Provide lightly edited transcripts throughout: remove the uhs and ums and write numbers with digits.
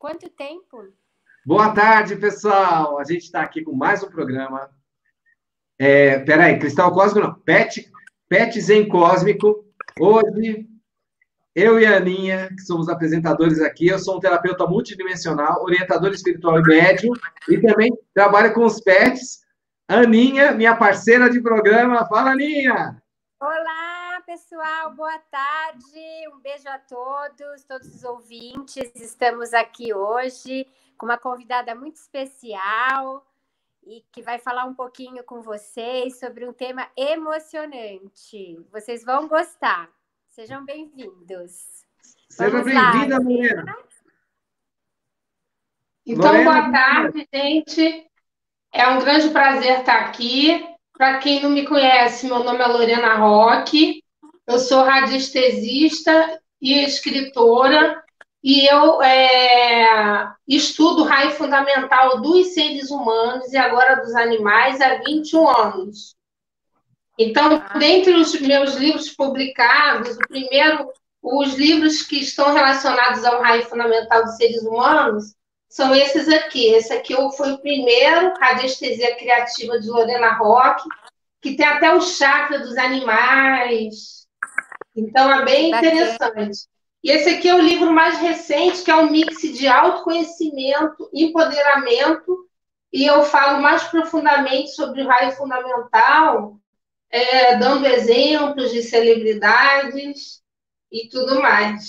Quanto tempo? Boa tarde, pessoal. A gente está aqui com mais um programa. Peraí, Cristal Cósmico não. Pet Zen Cósmico. Hoje, eu e a Aninha, que somos apresentadores aqui, eu sou um terapeuta multidimensional, orientador espiritual e médium, e também trabalho com os pets. Aninha, minha parceira de programa. Fala, Aninha! Olá, pessoal, boa tarde. Um beijo a todos os ouvintes. Estamos aqui hoje com uma convidada muito especial e que vai falar um pouquinho com vocês sobre um tema emocionante. Vocês vão gostar. Sejam bem-vindos. Seja Vamos lá, bem-vinda, Lorena. Então, boa tarde, gente. É um grande prazer estar aqui. Para quem não me conhece, meu nome é Lorena Roque. Eu sou radiestesista e escritora. E eu estudo o raio fundamental dos seres humanos e agora dos animais há 21 anos. Então, dentre os meus livros publicados, os livros que estão relacionados ao raio fundamental dos seres humanos são esses aqui. Esse aqui foi o primeiro, Radiestesia Criativa de Lorena Roque, que tem até o chakra dos animais. Então, é bem interessante. E esse aqui é o livro mais recente, que é um mix de autoconhecimento, empoderamento, e eu falo mais profundamente sobre o raio fundamental, dando exemplos de celebridades e tudo mais.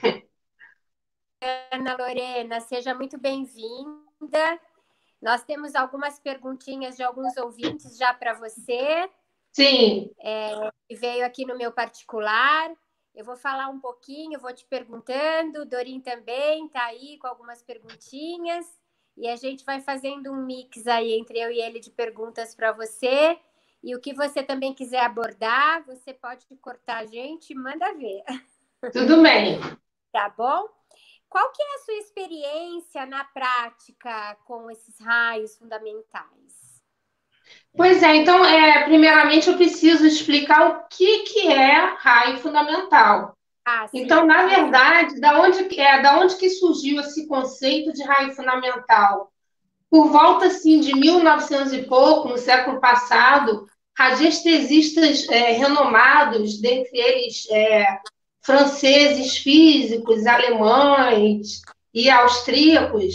Ana Lorena, seja muito bem-vinda. Nós temos algumas perguntinhas de alguns ouvintes já para você. Sim. Que veio aqui no meu particular. Eu vou falar um pouquinho, vou te perguntando. O Dorim também está aí com algumas perguntinhas. E a gente vai fazendo um mix aí entre eu e ele de perguntas para você. E o que você também quiser abordar, você pode cortar a gente e manda ver. Tudo bem. Tá bom? Qual que é a sua experiência na prática com esses raios fundamentais? Pois é, então, primeiramente eu preciso explicar o que é raio fundamental. Então, na verdade, da onde que surgiu esse conceito de raio fundamental? Por volta, assim, de 1900 e pouco, no século passado, radiestesistas renomados, dentre eles franceses físicos, alemães e austríacos,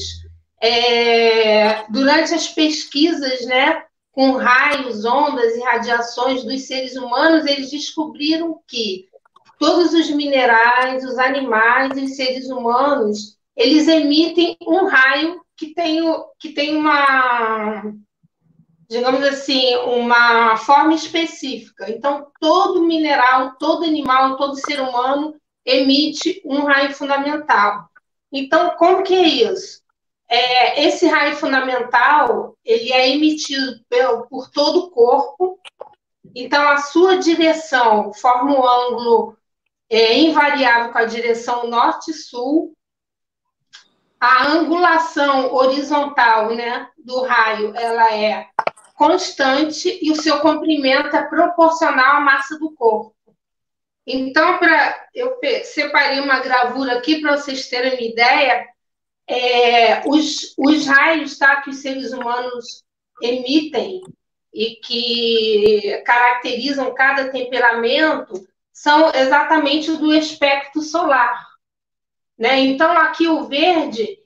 durante as pesquisas, né, com raios, ondas e radiações dos seres humanos, eles descobriram que todos os minerais, os animais e os seres humanos, eles emitem um raio que tem uma, digamos assim, uma forma específica. Então, todo mineral, todo animal, todo ser humano emite um raio fundamental. Então, como que é isso? Esse raio fundamental, ele é emitido por todo o corpo. Então, a sua direção forma um ângulo invariável com a direção norte-sul. A angulação horizontal, né, do raio, ela é constante e o seu comprimento é proporcional à massa do corpo. Então, eu separei uma gravura aqui para vocês terem uma ideia. Os raios, tá, que os seres humanos emitem e que caracterizam cada temperamento são exatamente do espectro solar, né? Então, aqui o verde,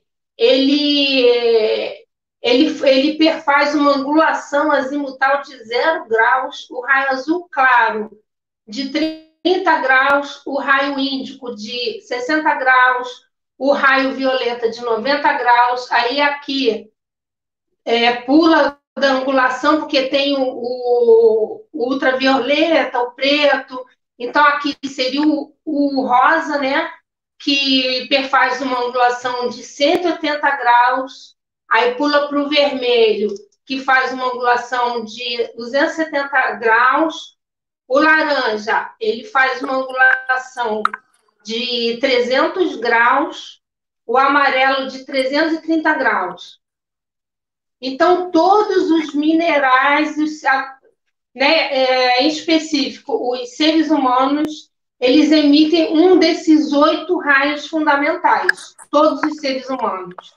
ele perfaz uma angulação azimutal de 0 graus, o raio azul claro de 30 graus, o raio índico de 60 graus, o raio violeta de 90 graus. Aí aqui pula da angulação, porque tem o ultravioleta, o preto. Então, aqui seria o rosa, né? Que perfaz uma angulação de 180 graus, aí pula para o vermelho, que faz uma angulação de 270 graus, o laranja, ele faz uma angulação de 300 graus, o amarelo de 330 graus. Então, todos os minerais, né, em específico, os seres humanos, eles emitem um desses 8 raios fundamentais, todos os seres humanos.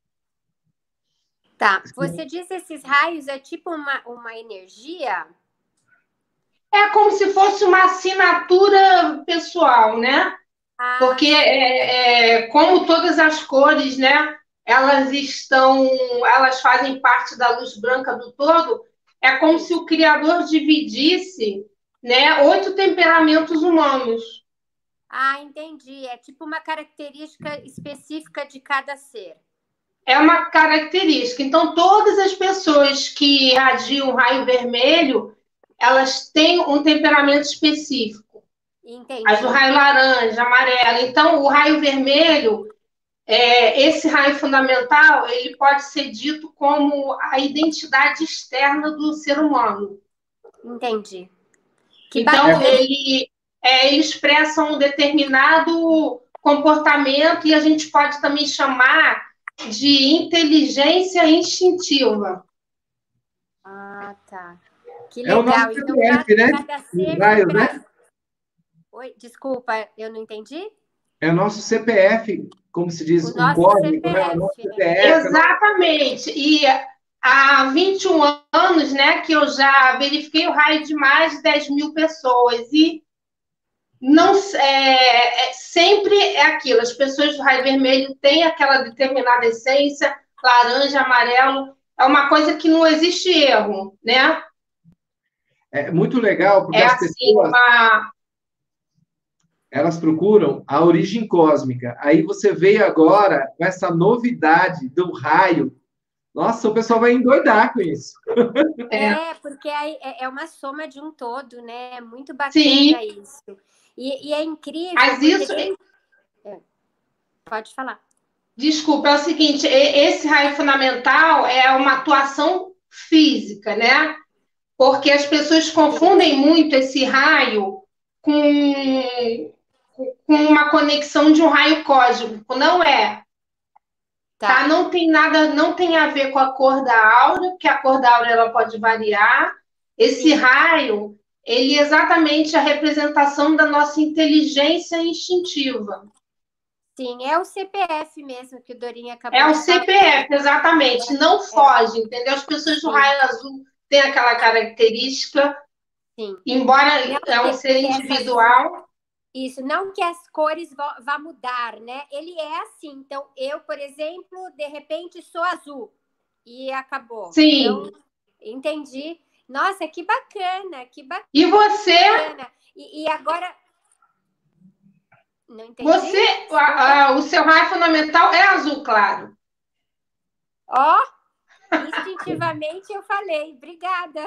Tá. Você diz que esses raios é tipo uma energia? É como se fosse uma assinatura pessoal, né? Porque como todas as cores, né? Elas fazem parte da luz branca do todo. É como se o Criador dividisse, né, 8 temperamentos humanos. Ah, entendi. É tipo uma característica específica de cada ser. É uma característica. Então, todas as pessoas que irradiam raio vermelho, elas têm um temperamento específico. Entendi. As do raio laranja, amarelo. Então, o raio vermelho, esse raio fundamental, ele pode ser dito como a identidade externa do ser humano. Entendi. Então, ele expressa um determinado comportamento e a gente pode também chamar de inteligência instintiva. Ah, tá. Que É o legal. nosso Então, CPF, né? cada ser Raios, né? Oi, desculpa, eu não entendi. É o nosso CPF, como se diz, O nosso cósmico, CPF, né? O nosso né? CPF. Exatamente. E há 21 anos, né, que eu já verifiquei o raio de mais de 10 mil pessoas. E não sempre é aquilo. As pessoas do raio vermelho têm aquela determinada essência, laranja, amarelo. É uma coisa que não existe erro, né? É muito legal, porque as assim, pessoas elas procuram a origem cósmica. Aí você veio agora com essa novidade do raio. Nossa, o pessoal vai endoidar com isso. Porque é uma soma de um todo, né? É muito bacana Sim. isso. E é incrível. Mas isso. Pode falar. Desculpa, é o seguinte: esse raio fundamental é uma atuação física, né? Porque as pessoas confundem muito esse raio com uma conexão de um raio cósmico. Não é. Tá? Não tem nada, não tem a ver com a cor da aura, porque a cor da aura ela pode variar. Esse raio, ele é exatamente a representação da nossa inteligência instintiva. Sim, é o CPF mesmo que o Dorinha acabou de falar. É o falar. CPF, exatamente. Não foge, entendeu? As pessoas do raio azul têm aquela característica. Sim. Embora é um ser individual. Isso, não que as cores vá mudar, né? Ele é assim. Então, eu, por exemplo, de repente sou azul e acabou. Sim. Então, entendi. Nossa, que bacana, que bacana. E você? E agora... Não entendi. Você, o seu raio fundamental é azul claro. Instintivamente eu falei, obrigada.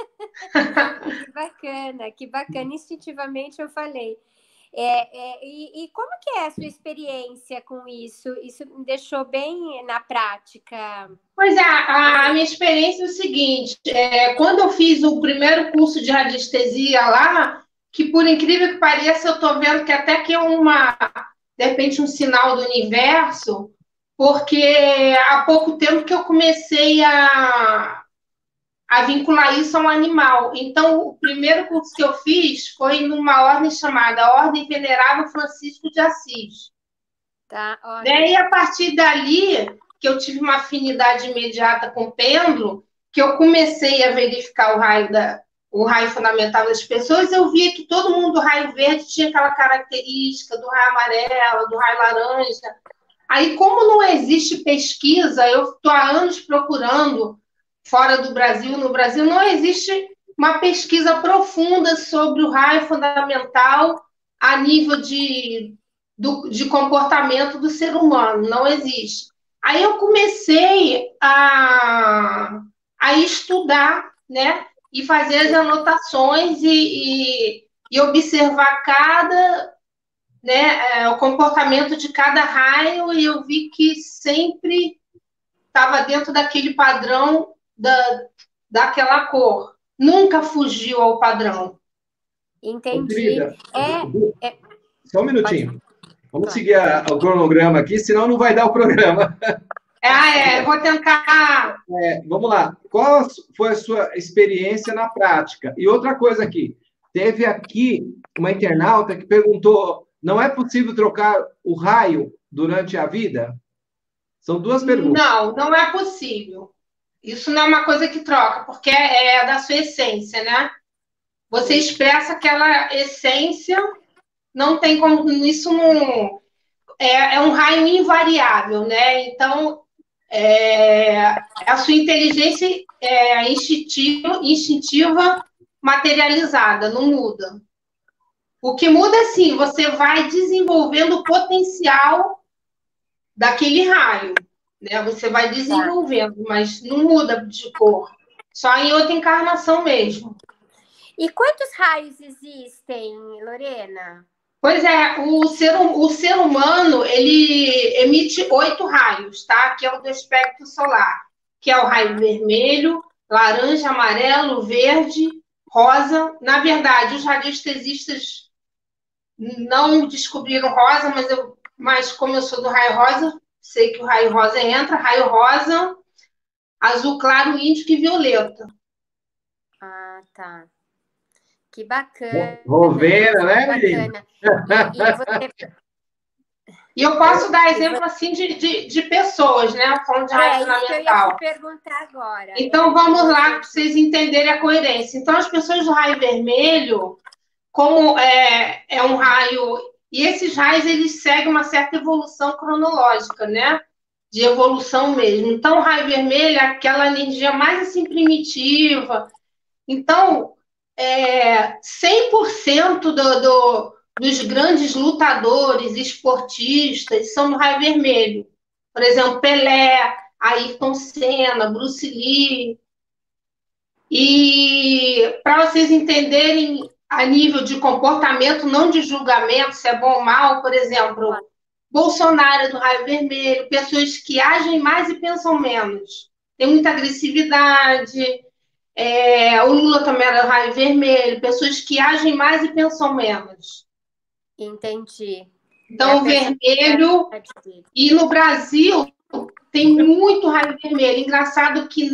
Que bacana, instintivamente eu falei. E como que é a sua experiência com isso? Isso me deixou bem na prática. Pois é, a minha experiência é o seguinte, quando eu fiz o primeiro curso de radiestesia lá, que por incrível que pareça, eu estou vendo que até que é de repente, um sinal do universo, porque há pouco tempo que eu comecei a vincular isso a um animal. Então, o primeiro curso que eu fiz foi numa ordem chamada Ordem Venerável Francisco de Assis. Tá, E a partir dali, que eu tive uma afinidade imediata com o pêndulo, que eu comecei a verificar o raio fundamental das pessoas, eu via que todo mundo do raio verde tinha aquela característica do raio amarelo, do raio laranja. Aí, como não existe pesquisa, eu estou há anos procurando fora do Brasil. No Brasil não existe uma pesquisa profunda sobre o raio fundamental a nível de comportamento do ser humano. Não existe. Aí eu comecei a estudar, né? E fazer as anotações e observar o comportamento de cada raio, e eu vi que sempre estava dentro daquele padrão daquela cor. Nunca fugiu ao padrão. Entendi. Só um minutinho. Vamos seguir o cronograma aqui, senão não vai dar o programa. Vou tentar. Vamos lá. Qual foi a sua experiência na prática? E outra coisa aqui, teve aqui uma internauta que perguntou: não é possível trocar o raio durante a vida? São duas perguntas. Não, não é possível. Isso não é uma coisa que troca, porque é da sua essência, né? Você expressa aquela essência, não tem como. Isso não. É um raio invariável, né? Então, a sua inteligência instintiva materializada, não muda. O que muda, sim, você vai desenvolvendo o potencial daquele raio, né? Você vai desenvolvendo, mas não muda de cor. Só em outra encarnação mesmo. E quantos raios existem, Lorena? Pois é, o ser humano, ele emite 8 raios, tá? Que é o do espectro solar, que é o raio vermelho, laranja, amarelo, verde, rosa. Na verdade, os radiestesistas não descobriram rosa, mas como eu sou do raio rosa, sei que o raio rosa entra, raio rosa, azul claro, índico e violeta. Ah, tá. Que bacana. Rovena, né, bacana. E eu posso dar exemplo assim de pessoas, né? Falando de raio fundamental. Isso que eu ia te perguntar agora. Então vamos lá para vocês entenderem a coerência. Então, as pessoas do raio vermelho, como é um raio. E esses raios eles seguem uma certa evolução cronológica, né? De evolução mesmo. Então, o raio vermelho é aquela energia mais assim primitiva. Então, 100% dos grandes lutadores, esportistas, são do raio vermelho. Por exemplo, Pelé, Ayrton Senna, Bruce Lee. E para vocês entenderem a nível de comportamento, não de julgamento, se é bom ou mal, por exemplo, Bolsonaro é do raio vermelho, pessoas que agem mais e pensam menos. Tem muita agressividade. O Lula também era do raio vermelho, pessoas que agem mais e pensam menos. Entendi. Então, o vermelho. E no Brasil tem muito raio vermelho. Engraçado que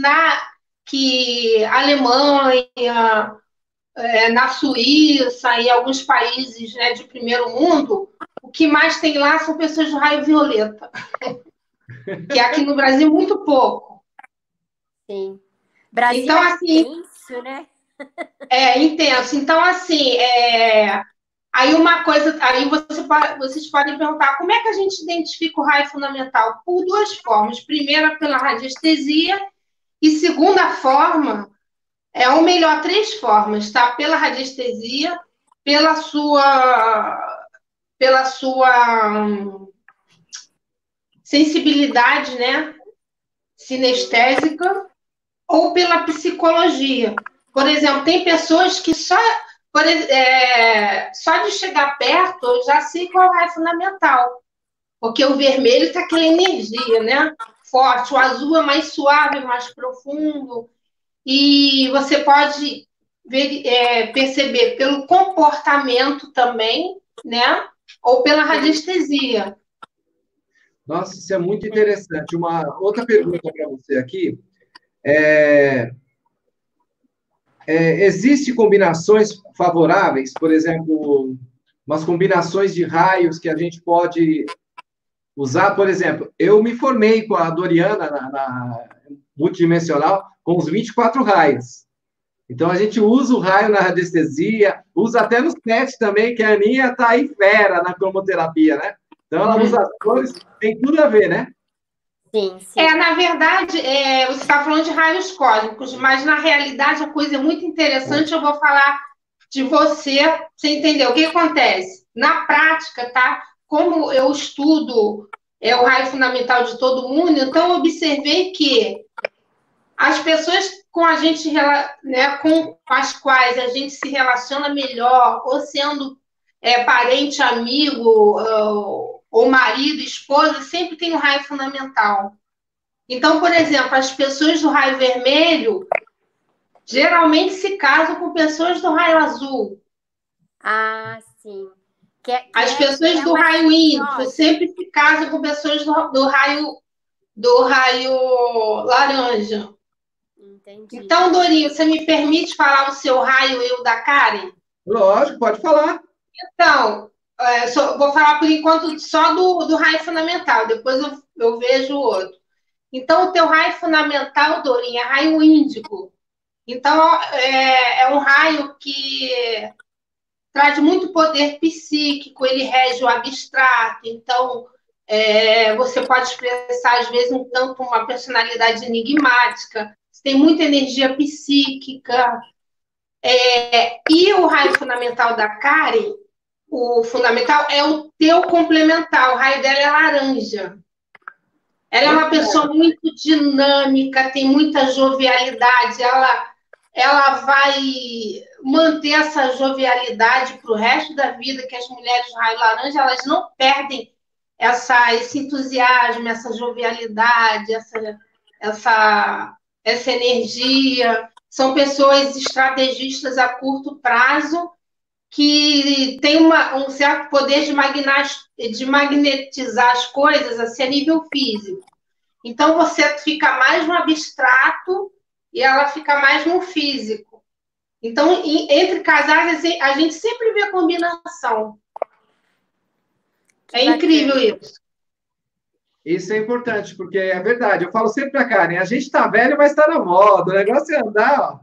Alemanha, na Suíça e alguns países, né, de primeiro mundo, o que mais tem lá são pessoas do raio violeta. Que aqui no Brasil muito pouco. Sim. Brasil então, assim, intenso, né? Intenso. Então, assim, aí uma coisa, aí vocês podem perguntar como é que a gente identifica o raio fundamental? Por duas formas. Primeira, pela radiestesia, e segunda forma, ou melhor, três formas, tá? Pela radiestesia, pela sua sensibilidade, né? Sinestésica, ou pela psicologia. Por exemplo, tem pessoas que só de chegar perto, eu já sei qual é o raio fundamental. Porque o vermelho está aquela energia, né? Forte. O azul é mais suave, mais profundo. E você pode perceber pelo comportamento também, né? Ou pela radiestesia. Nossa, isso é muito interessante. Uma outra pergunta para você aqui. Existem combinações favoráveis, por exemplo, umas combinações de raios que a gente pode usar, por exemplo, eu me formei com a Doriana na multidimensional com os 24 raios. Então, a gente usa o raio na radiestesia, usa até nos PET também, que a Aninha está aí fera na cromoterapia, né? Então, ela usa as cores, tem tudo a ver, né? Sim, sim. Na verdade, você está falando de raios cósmicos, mas na realidade a coisa é muito interessante. Eu vou falar de você entender o que acontece. Na prática, tá? Como eu estudo o raio fundamental de todo mundo, então eu observei que as pessoas com a gente, né, com as quais a gente se relaciona melhor, ou sendo parente, amigo, ou marido, esposa, sempre tem um raio fundamental. Então, por exemplo, as pessoas do raio vermelho geralmente se casam com pessoas do raio azul. Ah, sim. As pessoas do raio índico sempre se casam com pessoas do raio laranja. Entendi. Então, Dorinho, você me permite falar o seu raio e o da Karen? Lógico, pode falar. Então, vou falar por enquanto só do raio fundamental, depois eu vejo o outro. Então, o teu raio fundamental, Dorinha, é raio índigo. Então, é um raio que traz muito poder psíquico, ele rege o abstrato, então você pode expressar, às vezes, um tanto uma personalidade enigmática, você tem muita energia psíquica. E o raio fundamental da Karen, o fundamental é o teu complementar, o raio dela é laranja. Ela é uma pessoa muito dinâmica, tem muita jovialidade, ela vai manter essa jovialidade para o resto da vida, que as mulheres do raio laranja, elas não perdem esse entusiasmo, essa jovialidade, essa energia. São pessoas estrategistas a curto prazo que têm um certo poder de magnetizar as coisas assim, a nível físico. Então, você fica mais no abstrato e ela fica mais no físico. Então, entre casais, a gente sempre vê combinação. É incrível isso. Isso é importante, porque é verdade. Eu falo sempre para a Karen, a gente está velho, mas está na moda. O negócio é andar, ó.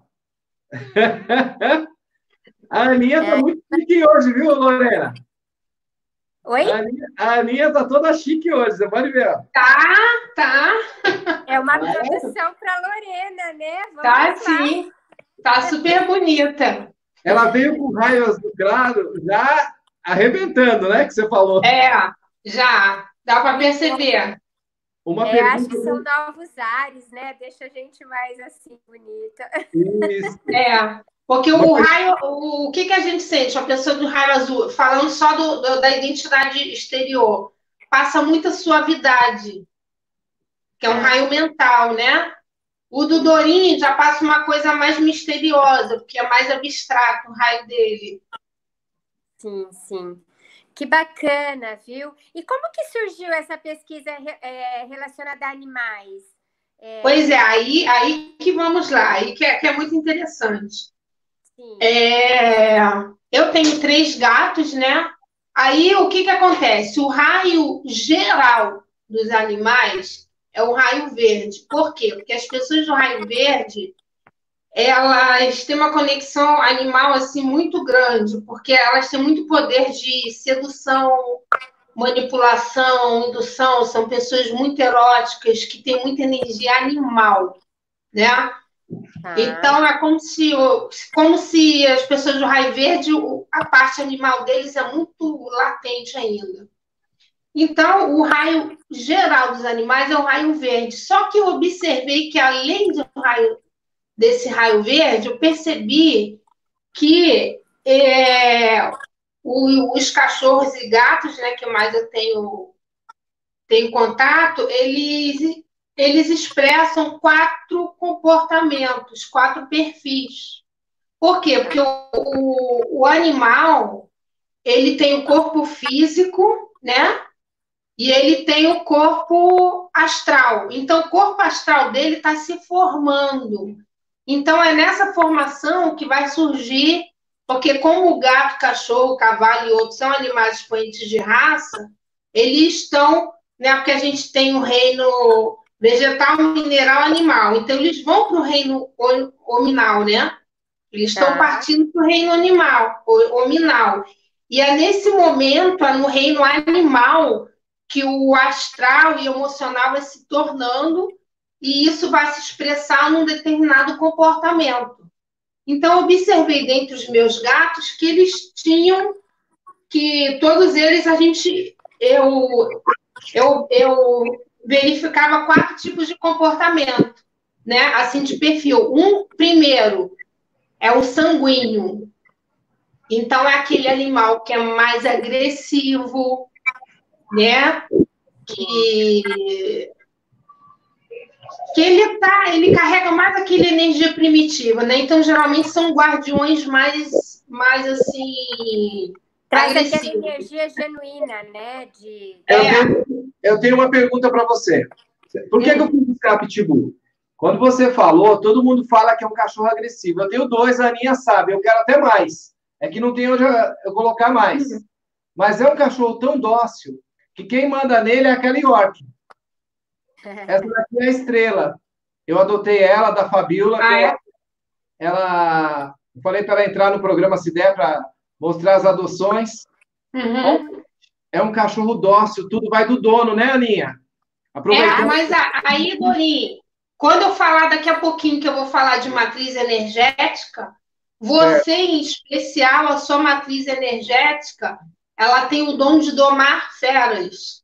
A Aninha está muito chique hoje, viu, Lorena? Oi? A Aninha está toda chique hoje, você pode ver. Ó. Tá. É uma produção para a Lorena, né? Vamos lá. Sim. Tá super bonita. Ela veio com raio azul claro, já arrebentando, né? Que você falou. Já. Dá para perceber. Acho que são novos ares, né? Deixa a gente mais assim, bonita. Isso. Porque o raio, o que a gente sente? A pessoa do raio azul, falando só da identidade exterior, passa muita suavidade, que é um raio mental, né? O do Dorim já passa uma coisa mais misteriosa, porque é mais abstrato o raio dele. Sim. Que bacana, viu? E como que surgiu essa pesquisa relacionada a animais? Pois é, aí que vamos lá, aí que é muito interessante. Sim. Eu tenho 3 gatos, né? Aí o que acontece? O raio geral dos animais é o raio verde. Por quê? Porque as pessoas do raio verde, elas têm uma conexão animal assim muito grande, porque elas têm muito poder de sedução, manipulação, indução, são pessoas muito eróticas, que têm muita energia animal, né? Então, é como se as pessoas do raio verde, a parte animal deles é muito latente ainda. Então, o raio geral dos animais é o raio verde. Só que eu observei que, além desse raio verde, eu percebi que os cachorros e gatos, né, que mais eu tenho contato, eles expressam 4 comportamentos, 4 perfis. Por quê? Porque o animal, ele tem o corpo físico, né? E ele tem o corpo astral. Então, o corpo astral dele está se formando. Então, é nessa formação que vai surgir, porque como o gato, cachorro, cavalo e outros são animais expoentes de raça, eles estão, né? Porque a gente tem o reino vegetal, mineral, animal. Então, eles vão para o reino hominal, né? Eles estão partindo para o reino animal, hominal. E é nesse momento, no reino animal, que o astral e emocional vai se tornando, e isso vai se expressar num determinado comportamento. Então, eu observei dentre os meus gatos que eles tinham, que todos eles eu verificava 4 tipos de comportamento, né? Assim, de perfil. Primeiro, é o sanguíneo. Então, é aquele animal que é mais agressivo, né? Que ele carrega mais aquela energia primitiva, né? Então, geralmente, são guardiões mais assim... Traz aquela energia genuína, né? Eu tenho uma pergunta para você. Por que eu fui buscar Pitbull? Quando você falou, todo mundo fala que é um cachorro agressivo. Eu tenho 2, a Aninha sabe, eu quero até mais. É que não tem onde eu colocar mais. Mas é um cachorro tão dócil que quem manda nele é aquela York. Essa daqui é a Estrela. Eu adotei ela da Fabiola. Ah, é? Eu falei para ela entrar no programa se der para mostrar as adoções. Uhum. É um cachorro dócil, tudo vai do dono, né, Aninha? Aproveitando. Mas aí, Dorinho, quando eu falar daqui a pouquinho que eu vou falar de matriz energética, Certo. você, em especial, a sua matriz energética, ela tem o dom de domar feras.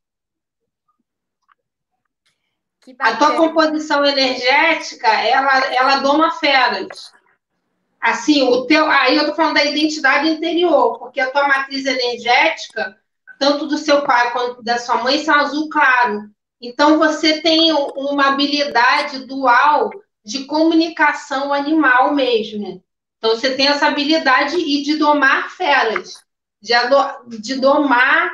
Que A tua bacana. composição energética, ela doma feras. Assim, aí eu tô falando da identidade interior, porque a tua matriz energética, tanto do seu pai quanto da sua mãe, são azul claro. Então, você tem uma habilidade dual de comunicação animal mesmo. Então, você tem essa habilidade e de domar feras, de domar,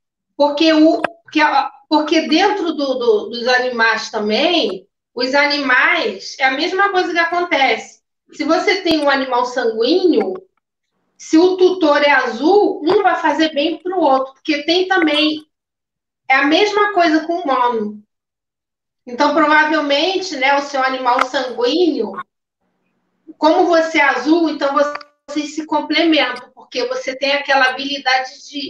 porque dentro dos animais também, os animais, é a mesma coisa que acontece. Se você tem um animal sanguíneo, se o tutor é azul, um vai fazer bem para o outro, porque tem também, é a mesma coisa com o humano. Então, provavelmente, né, o seu animal sanguíneo, como você é azul, então vocês se complementam, porque você tem aquela habilidade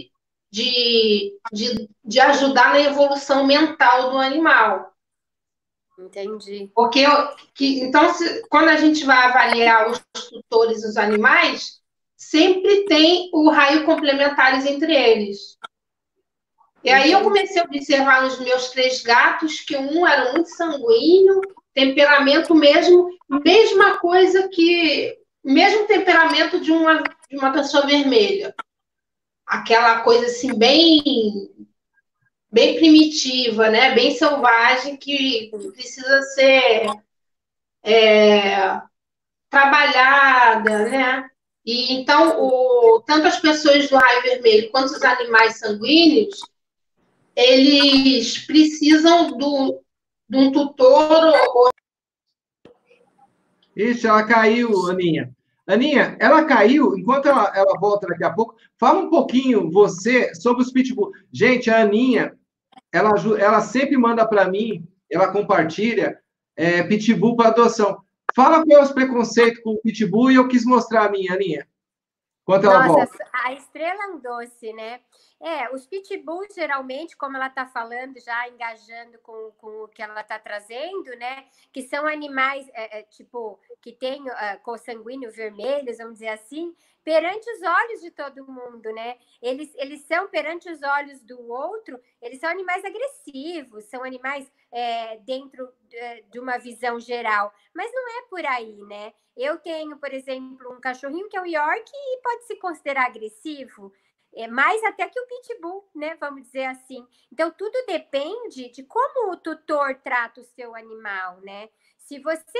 de ajudar na evolução mental do animal. Entendi. Porque, então, quando a gente vai avaliar os tutores dos animais, sempre tem o raio complementares entre eles. E aí eu comecei a observar nos meus 3 gatos que um era muito sanguíneo, temperamento mesma coisa mesmo temperamento de uma pessoa vermelha. Aquela coisa assim, bem primitiva, né? Bem selvagem, que precisa ser trabalhada, né? E então, tanto as pessoas do raio vermelho quanto os animais sanguíneos, eles precisam de um tutor. Ixi, ela caiu, Aninha. Aninha, ela caiu, enquanto ela volta daqui a pouco, fala um pouquinho, você, sobre os pitbull. Gente, a Aninha, ela sempre manda para mim, ela compartilha, pitbull para adoção. Fala qual é os preconceitos com o pitbull e eu quis mostrar a minha, Aninha, enquanto ela Nossa, volta. a Estrela é um doce, né? Os pitbulls, geralmente, como ela está falando, já engajando com o que ela está trazendo, né? Que são animais, tipo, que têm consanguíneo vermelhos, vamos dizer assim, perante os olhos de todo mundo, né? Eles são, perante os olhos do outro, eles são animais agressivos, são animais dentro de uma visão geral. Mas não é por aí, né? Eu tenho, por exemplo, um cachorrinho que é o York e pode se considerar agressivo, mais até que o Pitbull, né? Vamos dizer assim. Então, tudo depende de como o tutor trata o seu animal, né? Se você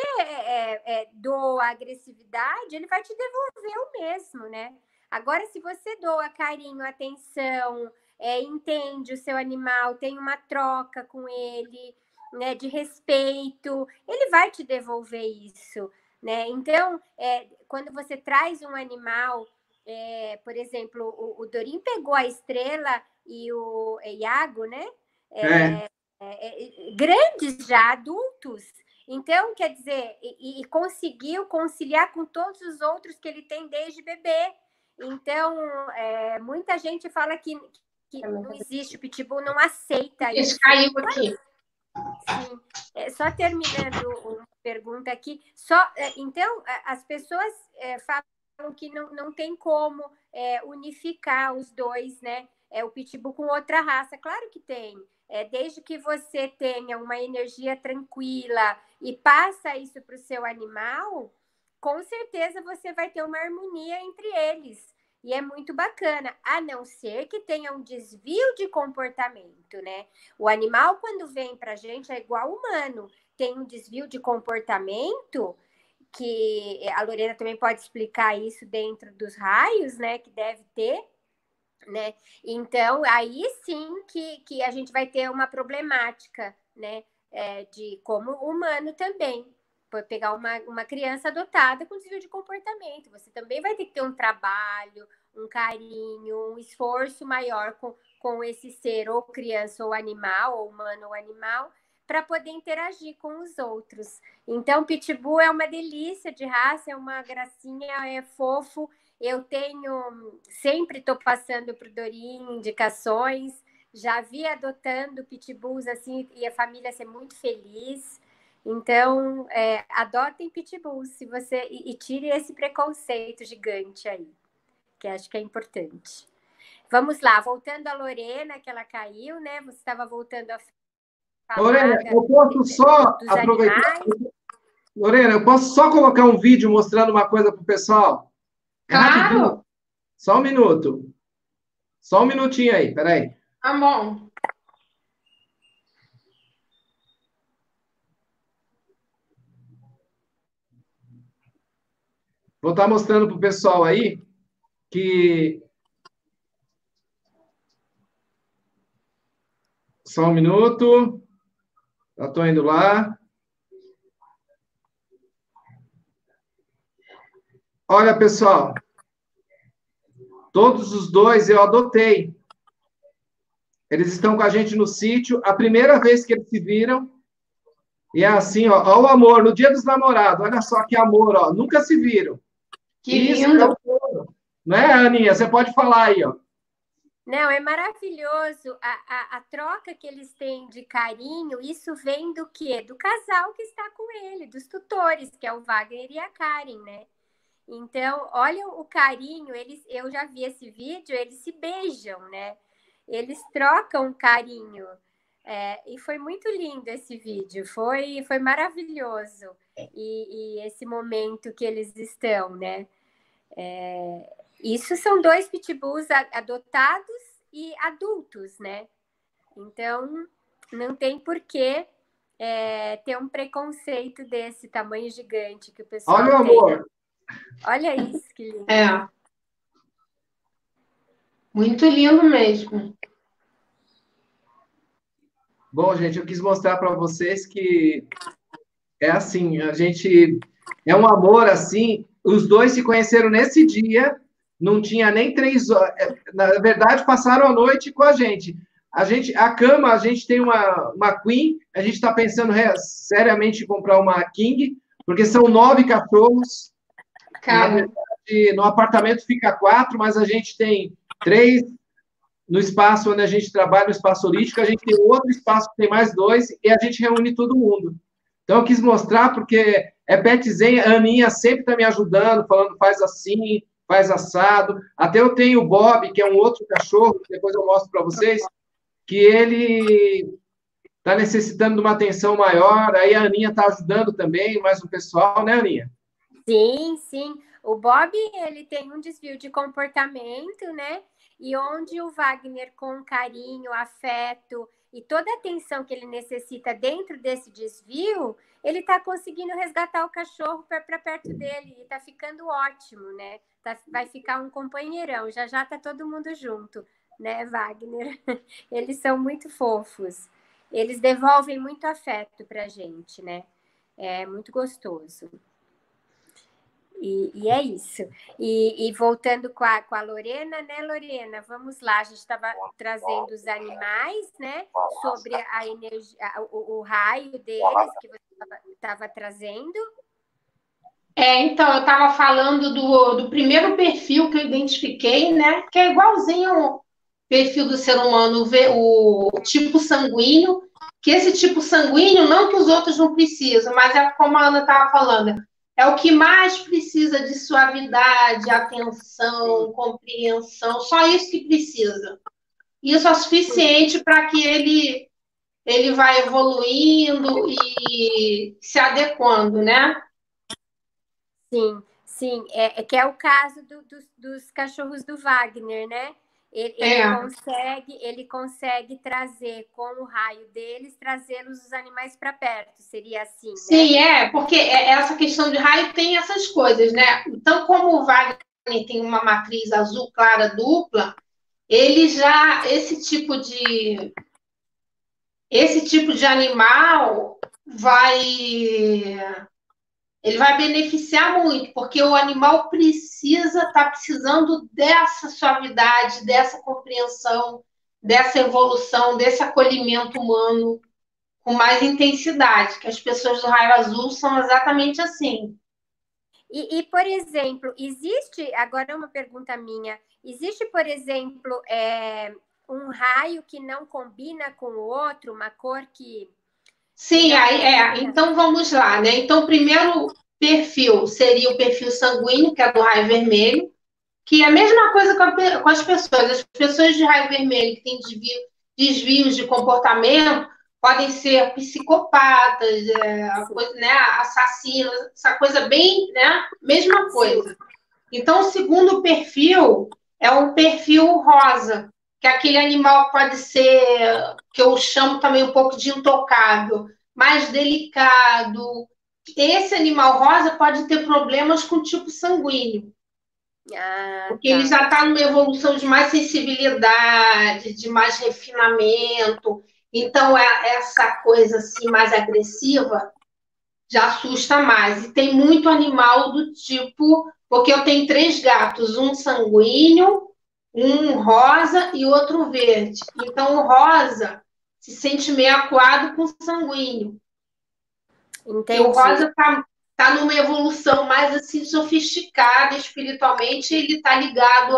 doa agressividade, ele vai te devolver o mesmo, né? Agora, se você doa carinho, atenção, entende o seu animal, tem uma troca com ele, né, de respeito, ele vai te devolver isso. Né? Então, quando você traz um animal, por exemplo, o Dorim pegou a Estrela e o Iago, né? É, Grandes já, adultos. Então, quer dizer, e conseguiu conciliar com todos os outros que ele tem desde bebê. Então, muita gente fala que não existe, o Pitbull não aceita Isso isso. caiu aqui. Sim, só terminando uma pergunta aqui, então as pessoas falam que não tem como unificar os dois, né? O pitbull com outra raça, claro que tem. Desde que você tenha uma energia tranquila e passa isso para o seu animal, com certeza você vai ter uma harmonia entre eles. E é muito bacana, a não ser que tenha um desvio de comportamento, né? O animal, quando vem para a gente, é igual ao humano. Tem um desvio de comportamento, que a Lorena também pode explicar isso dentro dos raios, né? Que deve ter, né? Então, aí sim que a gente vai ter uma problemática, né? De como humano também. pegar uma criança adotada com desvio de comportamento. Você também vai ter que ter um trabalho, um carinho, um esforço maior com esse ser, ou criança ou animal, ou humano ou animal, para poder interagir com os outros. Então, Pitbull é uma delícia de raça, é uma gracinha, é fofo. Eu sempre estou passando para o Dorinho indicações, já vi adotando Pitbulls assim, e a família ser muito feliz. Então, adotem Pitbulls e tire esse preconceito gigante aí, que acho que é importante. Vamos lá, voltando a Lorena, que ela caiu, né? Você estava voltando a falar. Lorena, eu posso só aproveitar. Lorena, eu posso só colocar um vídeo mostrando uma coisa para o pessoal? Claro! Só um minuto. Só um minutinho aí, peraí. Tá bom. Vou estar mostrando para o pessoal aí que... Só um minuto. Já estou indo lá. Olha, pessoal. Todos os dois eu adotei. Eles estão com a gente no sítio. A primeira vez que eles se viram. E é assim, ó. Ó o amor, no Dia dos Namorados. Olha só que amor, ó. Nunca se viram. Que lindo! Não é, Aninha? Você pode falar aí, ó. Não, é maravilhoso a troca que eles têm de carinho. Isso vem do quê? Do casal que está com ele, dos tutores, que é o Wagner e a Karen, né? Então, olha o carinho. Eu já vi esse vídeo, eles se beijam, né? Eles trocam carinho. E foi muito lindo esse vídeo, foi maravilhoso. E esse momento que eles estão, né? Isso são 2 pitbulls adotados e adultos, né? Então, não tem por que ter um preconceito desse tamanho gigante que o pessoal Olha o amor. Olha isso, que lindo. Muito lindo mesmo. Bom, gente, eu quis mostrar para vocês que é assim, a gente... É um amor assim... Os dois se conheceram nesse dia, não tinha nem 3 horas. Na verdade, passaram a noite com a gente. A cama, a gente tem uma Queen, a gente está pensando seriamente em comprar uma King, porque são 9 cachorros. Na verdade, no apartamento fica 4, mas a gente tem 3 no espaço onde a gente trabalha, no espaço holístico, a gente tem outro espaço que tem mais 2, e a gente reúne todo mundo. Então, eu quis mostrar, porque é petzinha, a Aninha sempre está me ajudando, falando faz assim, faz assado. Até eu tenho o Bob, que é um outro cachorro, que depois eu mostro para vocês, que ele está necessitando de uma atenção maior, aí a Aninha está ajudando também, mais o pessoal, né, Aninha? Sim, sim. O Bob, ele tem um desvio de comportamento, né? E onde o Wagner, com carinho, afeto e toda a atenção que ele necessita dentro desse desvio, ele está conseguindo resgatar o cachorro para perto dele e está ficando ótimo, né? Vai ficar um companheirão, já está todo mundo junto, né, Wagner? Eles são muito fofos. Eles devolvem muito afeto para a gente, né? É muito gostoso. E é isso. E voltando com a Lorena, né, Lorena? Vamos lá, a gente estava trazendo os animais, né? Sobre a energia, o raio deles que você estava trazendo. Então, eu estava falando do primeiro perfil que eu identifiquei, né? Que é igualzinho ao perfil do ser humano, o tipo sanguíneo, que esse tipo sanguíneo, não que os outros não precisam, mas é como a Ana estava falando, é o que mais precisa de suavidade, atenção, compreensão, só isso que precisa. Isso é suficiente para que ele vá evoluindo e se adequando, né? Sim, sim. Que é o caso dos cachorros do Wagner, né? Ele consegue trazer, com o raio deles, trazê-los os animais para perto, seria assim, né? Sim, porque essa questão de raio tem essas coisas, né? Então, como o Wagner tem uma matriz azul clara dupla, ele já, esse tipo de animal vai ele vai beneficiar muito, porque o animal está precisando dessa suavidade, dessa compreensão, dessa evolução, desse acolhimento humano com mais intensidade, que as pessoas do raio azul são exatamente assim. Por exemplo, existe, agora uma pergunta minha, existe, por exemplo, um raio que não combina com o outro, uma cor que... Sim, então vamos lá, né? Então, o primeiro perfil seria o perfil sanguíneo, que é do raio vermelho, que é a mesma coisa com as pessoas. As pessoas de raio vermelho que têm desvios de comportamento podem ser psicopatas, né, assassinos, essa coisa bem, né? Mesma coisa. Então, o segundo perfil é o perfil rosa, que é aquele animal que pode ser, que eu chamo também um pouco de intocável, mais delicado. Esse animal rosa pode ter problemas com o tipo sanguíneo. Porque ele já está numa evolução de mais sensibilidade, de mais refinamento. Então, essa coisa assim mais agressiva já assusta mais. E tem muito animal do tipo... Porque eu tenho 3 gatos, um sanguíneo, um rosa e outro verde. Então, o rosa se sente meio acuado com o sanguíneo. Entendi. E o rosa está numa evolução mais assim sofisticada espiritualmente, ele está ligado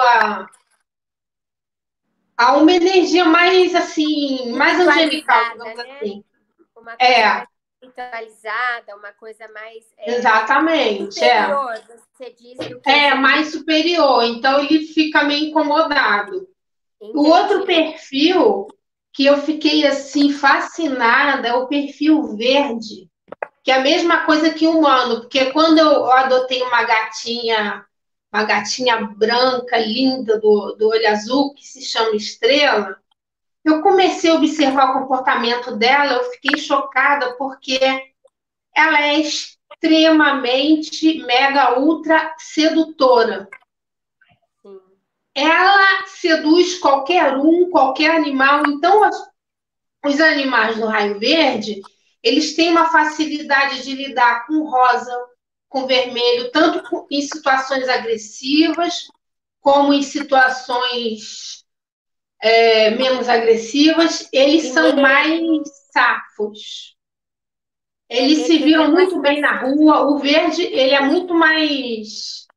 a uma energia mais assim, mais angelical, digamos assim. Uma coisa mais espiritualizada, uma coisa mais exatamente, superior, você diz, do que mais superior, então ele fica meio incomodado. Entendi. O outro perfil que eu fiquei assim fascinada é o perfil verde, que é a mesma coisa que o humano, porque quando eu adotei uma gatinha branca, linda, do olho azul, que se chama Estrela, eu comecei a observar o comportamento dela, eu fiquei chocada, porque ela é extremamente, mega, ultra sedutora. Sim. Ela seduz qualquer animal. Então, os animais do raio verde, eles têm uma facilidade de lidar com rosa, com vermelho, tanto em situações agressivas, como em situações menos agressivas. Eles são mais safos. Eles se viram muito bem na rua. O verde, ele é muito mais...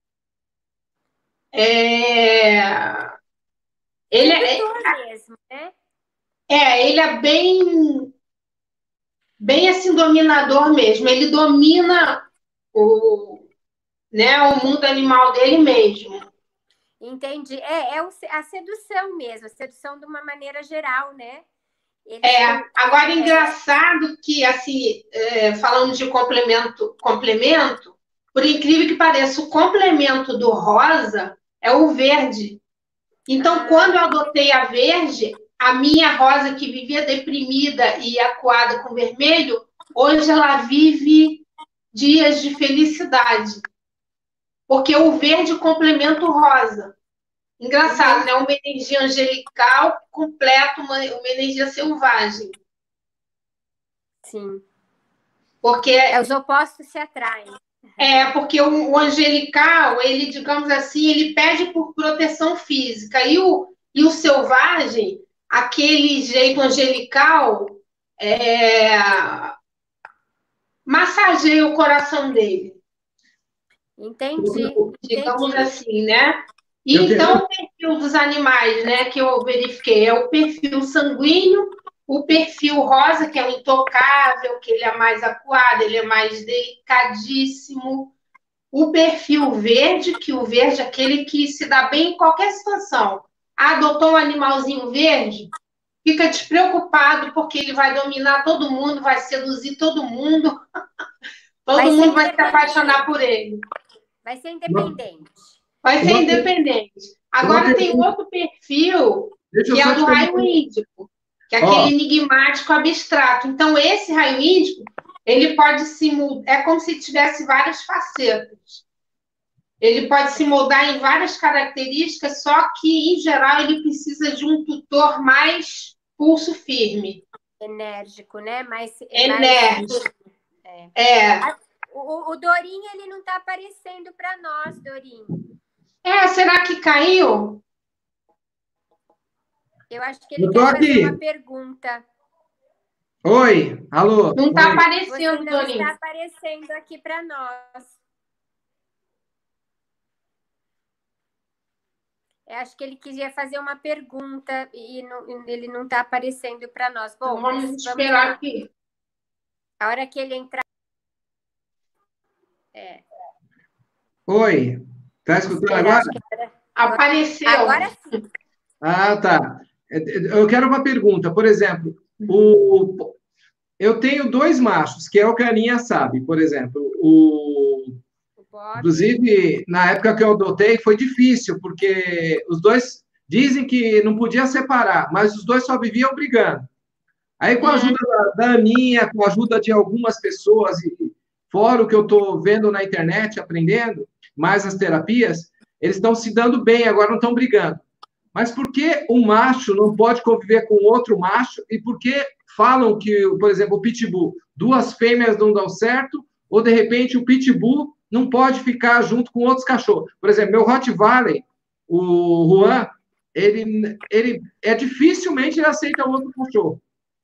Ele mesmo, né? Ele é bem assim, dominador mesmo. Ele domina o mundo animal dele mesmo. Entendi. A sedução mesmo, a sedução de uma maneira geral, né? Agora, engraçado que, assim, falando de complemento, por incrível que pareça, o complemento do rosa é o verde. Então, quando eu adotei a verde, a minha rosa, que vivia deprimida e acuada com vermelho, hoje ela vive dias de felicidade. Porque o verde complementa o rosa. Engraçado, né? Uma energia angelical completa uma energia selvagem. Sim. Porque os opostos se atraem. Porque o angelical, ele, digamos assim, ele pede por proteção física. E o selvagem, aquele jeito angelical, massageia o coração dele. Entendi. Digamos assim, né? Então, o perfil dos animais, né, que eu verifiquei, é o perfil sanguíneo, o perfil rosa, que é o intocável, que ele é mais acuado, ele é mais delicadíssimo. O perfil verde, que o verde é aquele que se dá bem em qualquer situação. Adotou um animalzinho verde, fica despreocupado porque ele vai dominar todo mundo, vai seduzir todo mundo. Todo mundo vai se apaixonar por ele. Vai ser independente. Vai ser independente. Agora tem outro perfil, que é o do raio índico, que é aquele enigmático abstrato. Então, esse raio índico, ele pode se mudar, é como se tivesse várias facetas. Ele pode se moldar em várias características, só que, em geral, ele precisa de um tutor mais pulso firme. Enérgico, né? Mais enérgico. O Dorim, ele não está aparecendo para nós, Dorim. Será que caiu? Eu acho que ele quer fazer uma pergunta. Oi, alô. Não está aparecendo, Dorim. Dorim. Não está aparecendo aqui para nós. Eu acho que ele queria fazer uma pergunta e ele não está aparecendo para nós. Bom, então vamos esperar aqui. A hora que ele entrar. Oi, tá escutando agora? Apareceu. Agora sim. Ah, tá. Eu quero uma pergunta. Por exemplo, eu tenho 2 machos, que é o que a Aninha sabe, por exemplo. Inclusive, na época que eu adotei, foi difícil, porque os 2 dizem que não podia separar, mas os 2 só viviam brigando. Aí, com a ajuda da Aninha, com a ajuda de algumas pessoas, e fora o que eu estou vendo na internet, aprendendo, mais as terapias, eles estão se dando bem, agora não estão brigando. Mas por que um macho não pode conviver com outro macho? E por que falam que, por exemplo, o pitbull, 2 fêmeas não dão certo, ou de repente o pitbull não pode ficar junto com outros cachorros? Por exemplo, meu Rottweiler, o Juan, ele dificilmente ele aceita outro cachorro.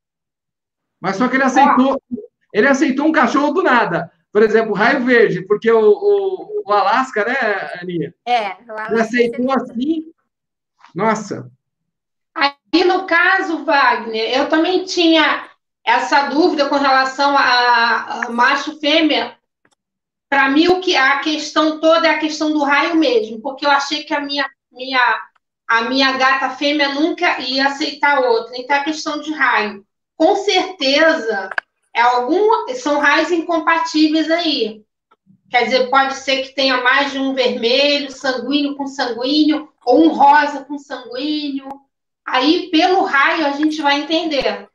Mas só que ele aceitou um cachorro do nada. Por exemplo, o Raio Verde, porque o Alasca, né, Aninha? O Alasca. Ele aceitou assim. Nossa. Aí, no caso, Wagner, eu também tinha essa dúvida com relação a macho fêmea. Para mim, a questão toda é a questão do raio mesmo, porque eu achei que a minha gata fêmea nunca ia aceitar outra. Então, é a questão de raio. Com certeza, são raios incompatíveis aí. Quer dizer, pode ser que tenha mais de um vermelho, sanguíneo com sanguíneo, ou um rosa com sanguíneo. Aí, pelo raio, a gente vai entender.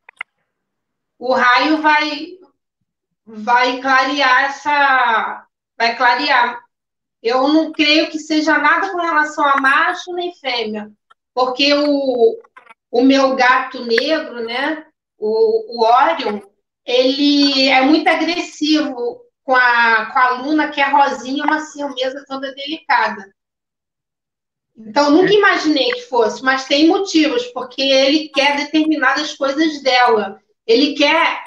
O raio vai clarear vai clarear. Eu não creio que seja nada com relação a macho nem fêmea, porque o meu gato negro, né, o Orion, ele é muito agressivo com a Luna, que é rosinha, uma siamesa toda delicada. Então, eu nunca imaginei que fosse, mas tem motivos, porque ele quer determinadas coisas dela. Ele quer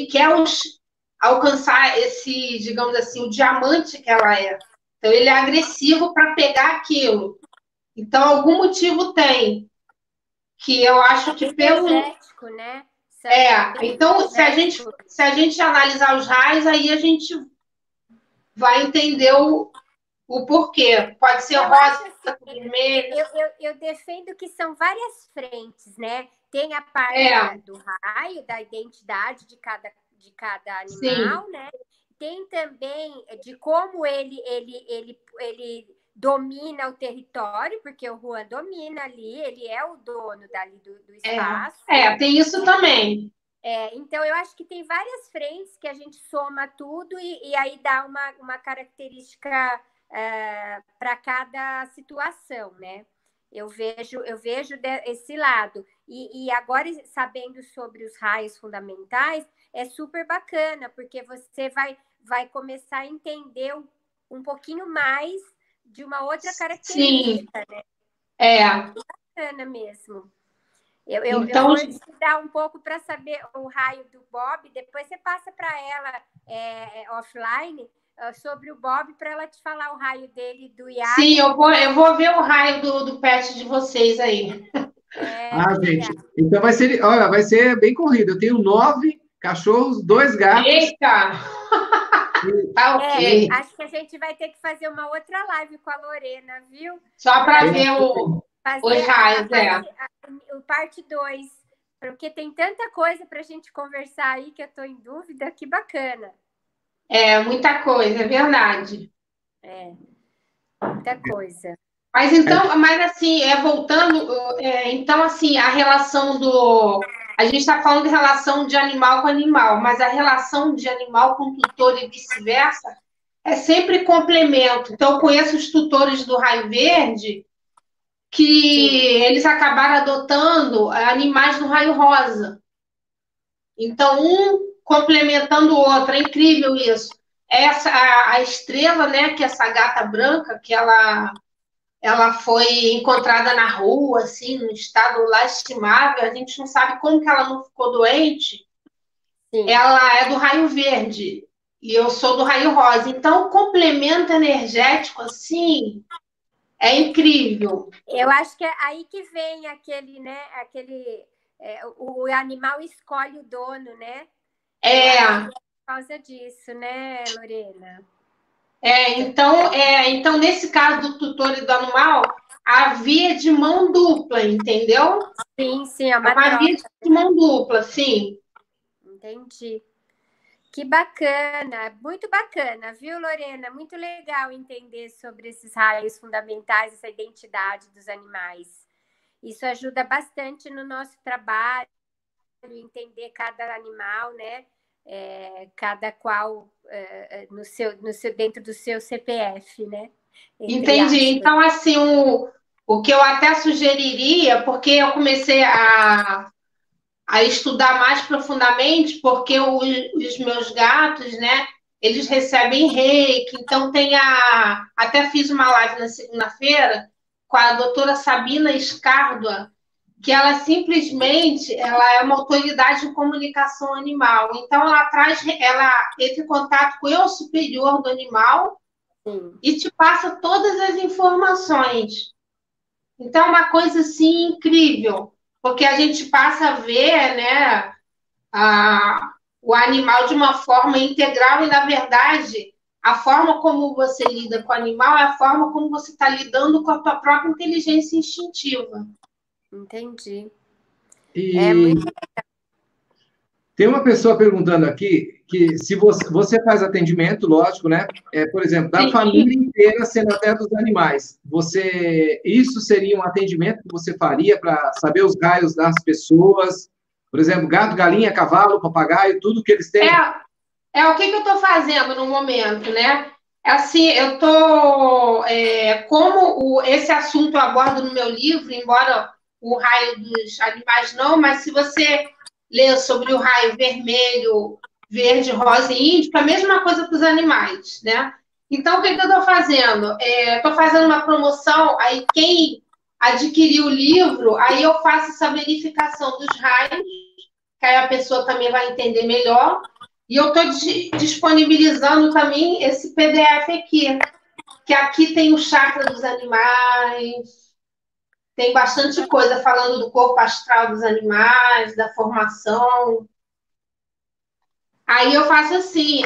alcançar esse, digamos assim, o diamante que ela é. Então, ele é agressivo para pegar aquilo. Então, algum motivo tem. Que eu acho que pelo... Energético, né? Então, se a gente analisar os raios, aí a gente vai entender o porquê. Pode ser rosa, vermelho. Eu defendo que são várias frentes, né? Tem a parte do raio, da identidade de cada animal, né? Tem também de como ele domina o território, porque o Juan domina ali, ele é o dono dali do espaço. Tem isso também. Então, eu acho que tem várias frentes que a gente soma tudo e aí dá uma característica para cada situação, né? Eu vejo esse lado. E agora, sabendo sobre os raios fundamentais, é super bacana, porque você vai começar a entender um pouquinho mais de uma outra característica, né? É bacana mesmo. Eu vou estudar um pouco para saber o raio do Bob, depois você passa para ela offline sobre o Bob para ela te falar o raio dele do Iago. Sim, eu vou ver o raio do pet de vocês aí. Gente, então vai ser bem corrido. Eu tenho 9 cachorros, 2 gatos. Eita! Tá ok. Acho que a gente vai ter que fazer uma outra live com a Lorena, viu? Só para ver os raios, o parte 2, porque tem tanta coisa para a gente conversar aí que eu estou em dúvida, que bacana. Muita coisa, é verdade. Muita coisa. Mas então, assim, voltando, então, assim, a relação a gente está falando de relação de animal com animal, mas a relação de animal com tutor e vice-versa é sempre complemento. Então, eu conheço os tutores do Raio Verde que eles acabaram adotando animais do Raio Rosa. Então, um complementando o outro. É incrível isso. a estrela, né, que é essa gata branca, que ela foi encontrada na rua, assim, num estado lastimável, a gente não sabe como que ela não ficou doente. Sim. Ela é do raio verde e eu sou do raio rosa. Então, o complemento energético, assim, é incrível. Eu acho que é aí que vem aquele, né? O animal escolhe o dono, né? Por causa disso, né, Lorena? Então, nesse caso do tutor e do animal, a via de mão dupla, entendeu? Sim, é uma via de mão dupla, sim. Entendi. Que bacana, muito bacana, viu, Lorena? Muito legal entender sobre esses raios fundamentais, essa identidade dos animais. Isso ajuda bastante no nosso trabalho, entender cada animal, né? Cada qual dentro do seu CPF, né? Entendi. Então, assim, o que eu até sugeriria, porque eu comecei a estudar mais profundamente, porque os meus gatos, né, eles recebem reiki, então até fiz uma live na segunda-feira com a doutora Sabina Escárdua, que ela simplesmente ela é uma autoridade em comunicação animal. Então, ela entra em contato com o eu superior do animal. Sim. E te passa todas as informações. Então, é uma coisa assim incrível, porque a gente passa a ver, né, o animal de uma forma integral e, na verdade, a forma como você lida com o animal é a forma como você está lidando com a tua própria inteligência instintiva. Entendi. E tem uma pessoa perguntando aqui que se você faz atendimento, lógico, né? Por exemplo, da família inteira, sendo até dos animais. Isso seria um atendimento que você faria para saber os raios das pessoas? Por exemplo, gato, galinha, cavalo, papagaio, tudo que eles têm? O que eu estou fazendo no momento, né? Assim, eu estou... como esse assunto eu abordo no meu livro, embora o raio dos animais não, mas se você ler sobre o raio vermelho, verde, rosa e índico, a mesma coisa para os animais, né? Então, o que eu estou fazendo? Estou fazendo uma promoção, aí quem adquirir o livro, aí eu faço essa verificação dos raios, que aí a pessoa também vai entender melhor, e eu estou disponibilizando também esse PDF aqui, que aqui tem o chakra dos animais, tem bastante coisa falando do corpo astral dos animais, da formação. Aí eu faço assim,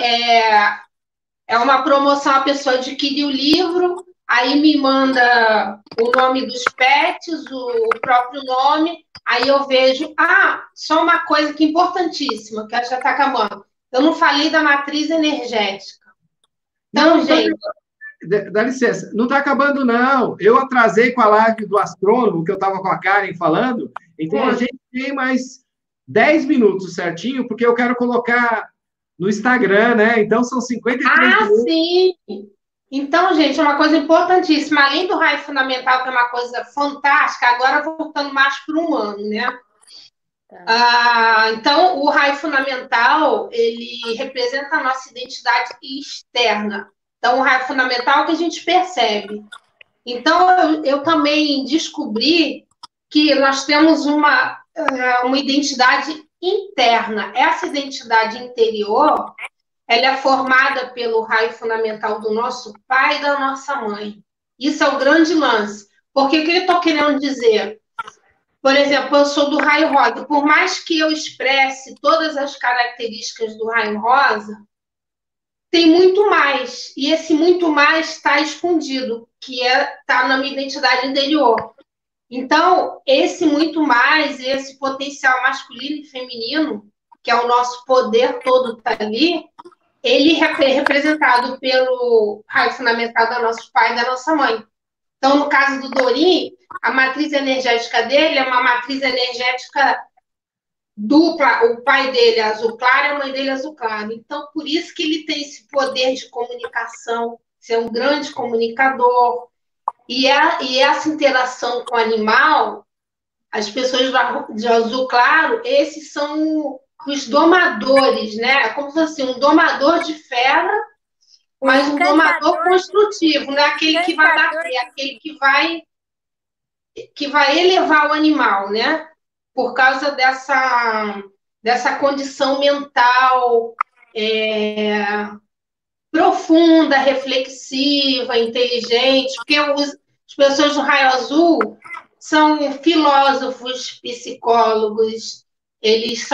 é uma promoção, a pessoa adquire o livro, aí me manda o nome dos pets, o próprio nome, aí eu vejo, só uma coisa que é importantíssima, que já está acabando. Eu não falei da matriz energética. Então, gente... Dá licença, não está acabando, não. Eu atrasei com a live do astrônomo, que eu estava com a Karen falando, então a gente tem mais 10 minutos certinho, porque eu quero colocar no Instagram, né? Então são 53 minutos. Sim! Então, gente, uma coisa importantíssima, além do raio fundamental, que é uma coisa fantástica, agora voltando mais para o humano, né? Então, o raio fundamental, ele representa a nossa identidade externa. Então, o raio fundamental é o que a gente percebe. Então, eu também descobri que nós temos uma identidade interna. Essa identidade interior, ela é formada pelo raio fundamental do nosso pai e da nossa mãe. Isso é o grande lance. Porque o que eu estou querendo dizer? Por exemplo, eu sou do raio rosa. Por mais que eu expresse todas as características do raio rosa, tem muito mais. E esse muito mais está escondido, que está na minha identidade interior. Então, esse muito mais, esse potencial masculino e feminino, que é o nosso poder todo está ali, ele é representado pelo raio fundamental do nosso pai e da nossa mãe. Então, no caso do Dorim, a matriz energética dele é uma matriz energética dupla. O pai dele é azul claro e a mãe dele é azul claro. Então, por isso que ele tem esse poder de comunicação, ser um grande comunicador. E essa interação com o animal, as pessoas de azul claro, esses são os domadores, né? É como se fosse um domador de fera mas um domador construtivo, não é aquele que vai bater, é aquele que vai elevar o animal, né? Por causa dessa condição mental profunda, reflexiva, inteligente, porque as pessoas do raio azul são filósofos, psicólogos, eles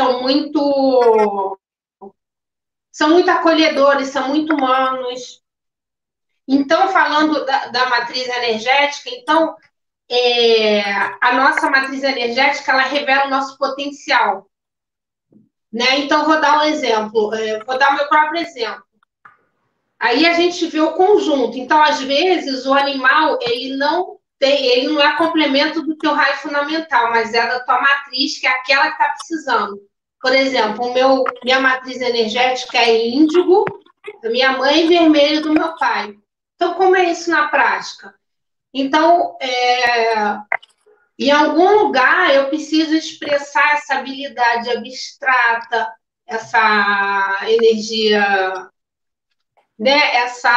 são muito acolhedores, são muito humanos. Então, falando da matriz energética, então, a nossa matriz energética, ela revela o nosso potencial, né? Então, vou dar um exemplo, vou dar o meu próprio exemplo. Aí a gente vê o conjunto. Então, às vezes, o animal, ele não é complemento do teu raio fundamental, mas é da tua matriz, que é aquela que está precisando. Por exemplo, minha matriz energética é índigo, da minha mãe, e vermelho do meu pai. Então, como é isso na prática? Então, em algum lugar, eu preciso expressar essa habilidade abstrata, essa energia, né?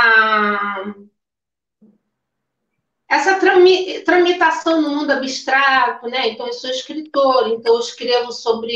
Essa tramitação no mundo abstrato, né? Então, eu sou escritora, então eu escrevo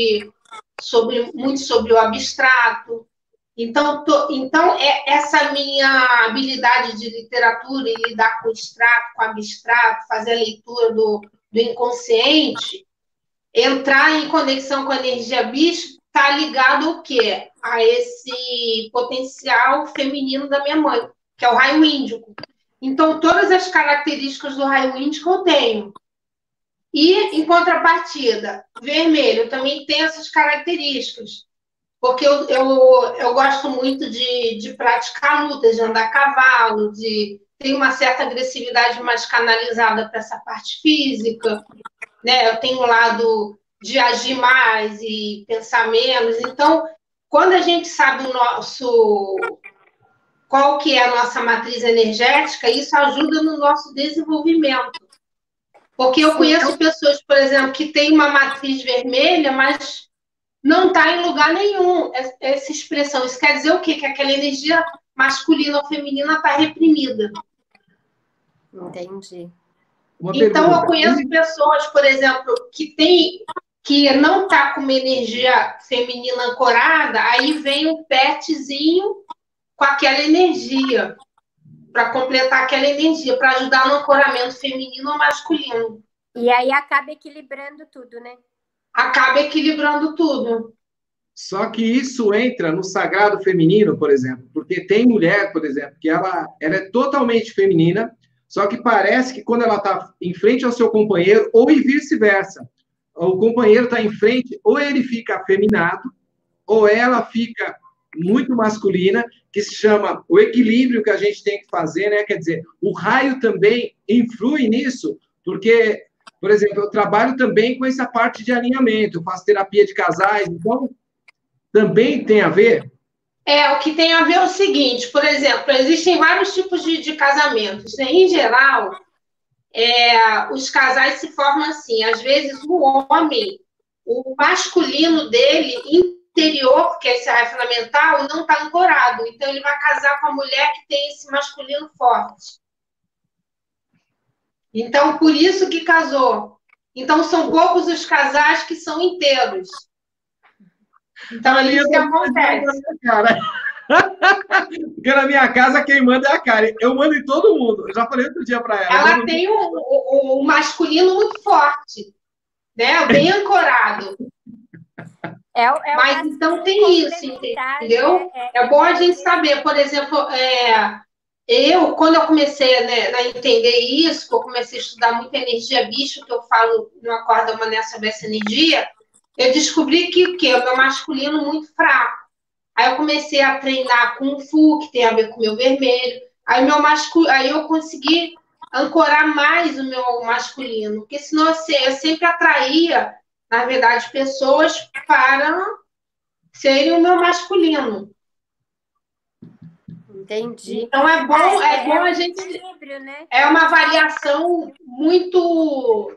muito sobre o abstrato. Então, essa minha habilidade de literatura e lidar com o extrato, com o abstrato, fazer a leitura do inconsciente, entrar em conexão com a energia bicho, está ligado ao quê? A esse potencial feminino da minha mãe, que é o raio índico. Então, todas as características do raio índico eu tenho. E, em contrapartida, vermelho também tem essas características. Porque eu gosto muito de praticar lutas, de andar a cavalo, ter uma certa agressividade mais canalizada para essa parte física, né? Eu tenho um lado de agir mais e pensar menos. Então, quando a gente sabe qual que é a nossa matriz energética, isso ajuda no nosso desenvolvimento. Porque eu conheço pessoas, por exemplo, que têm uma matriz vermelha, mas não está em lugar nenhum essa expressão. Isso quer dizer o quê? Que aquela energia masculina ou feminina está reprimida. Entendi. Então, eu conheço pessoas, por exemplo, que não está com uma energia feminina ancorada, aí vem um petzinho com aquela energia, para completar aquela energia, para ajudar no ancoramento feminino ou masculino. E aí acaba equilibrando tudo, né? Acaba equilibrando tudo. Só que isso entra no sagrado feminino, por exemplo, porque tem mulher, por exemplo, que ela é totalmente feminina, só que parece que quando ela está em frente ao seu companheiro, ou vice-versa, o companheiro está em frente, ou ele fica afeminado, ou ela fica muito masculina, que se chama o equilíbrio que a gente tem que fazer, né? Quer dizer, o raio também influi nisso, porque, por exemplo, eu trabalho também com essa parte de alinhamento, eu faço terapia de casais, então também tem a ver? O que tem a ver é o seguinte, por exemplo, existem vários tipos de casamentos, né? Em geral, os casais se formam assim, às vezes o homem, o masculino dele, interior, que é esse raio fundamental, não está ancorado, então ele vai casar com a mulher que tem esse masculino forte. Então, por isso que casou. Então, são poucos os casais que são inteiros. Então, é isso que acontece. Porque na minha casa, quem manda é a Karen. Eu mando em todo mundo. Eu já falei outro dia para ela. Ela tem um masculino muito forte, né? Bem ancorado. Mas então tem isso, entendeu? É bom a gente saber. Por exemplo, quando eu comecei a entender isso, que eu comecei a estudar muito energia bicho, que eu falo no Acorda Mané sobre essa energia, eu descobri que o meu masculino muito fraco. Aí eu comecei a treinar Kung Fu, que tem a ver com o meu vermelho. Aí eu consegui ancorar mais o meu masculino, porque senão eu sempre atraía, na verdade, pessoas para serem o meu masculino. Entendi. Então é bom a gente. Né? É uma variação muito.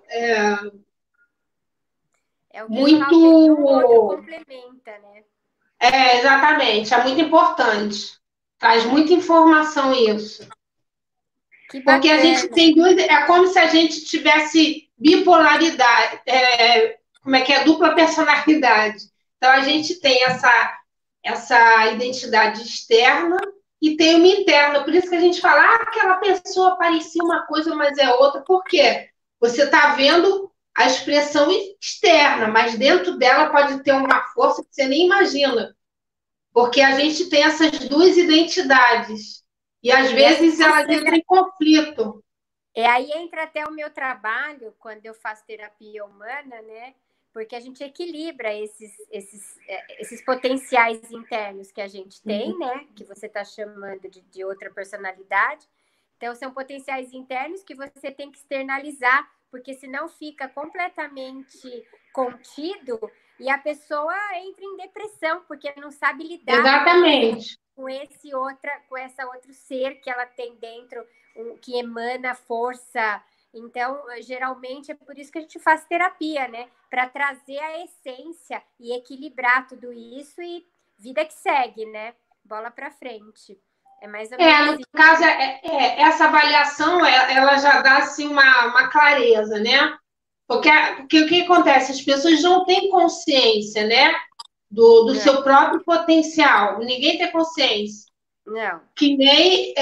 O muito. O outro complementa, né? Exatamente. É muito importante. Traz muita informação isso. Que Porque a bacana. gente tem duas. É como se a gente tivesse bipolaridade. Como é que é? Dupla personalidade. Então, a gente tem essa identidade externa e tem uma interna. Por isso que a gente fala, aquela pessoa parecia uma coisa, mas é outra. Por quê? Você está vendo a expressão externa, mas dentro dela pode ter uma força que você nem imagina. Porque a gente tem essas duas identidades. E às vezes elas entram em conflito. Aí entra até o meu trabalho, quando eu faço terapia humana, né? Porque a gente equilibra esses potenciais internos que a gente tem, né? Que você está chamando de outra personalidade. Então, são potenciais internos que você tem que externalizar, porque senão fica completamente contido e a pessoa entra em depressão, porque não sabe lidar Exatamente. com essa outro ser que ela tem dentro, que emana força. Então, geralmente, é por isso que a gente faz terapia, né? Para trazer a essência e equilibrar tudo isso e vida que segue, né? Bola para frente. É mais ou menos No isso. caso, essa avaliação, ela já dá assim, uma clareza, né? Porque o que acontece? As pessoas não têm consciência, né? Do seu próprio potencial. Ninguém tem consciência. Não. Que nem...